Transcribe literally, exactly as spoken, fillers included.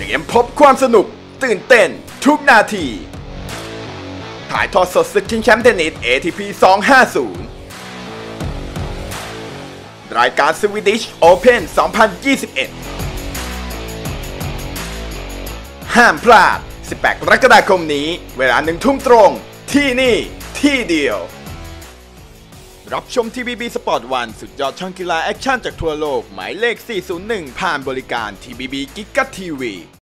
เตรียมพบความสนุกตื่นเต้นทุกนาทีถ่ายทอดสดศึกชิงแชมป์เทนนิส เอ ที พี สองห้าศูนย์ รายการ Swedish Open สองพันยี่สิบเอ็ด ห้ามพลาด สิบแปด กรกฎาคมนี้เวลาหนึ่งทุ่มตรงที่นี่ที่เดียวรับชม ที บี บี Sport วัน สุดยอดช่องกีฬาแอคชั่นจากทั่วโลกหมายเลข สี่ศูนย์หนึ่ง ผ่านบริการ ที บี บี Giga ที วี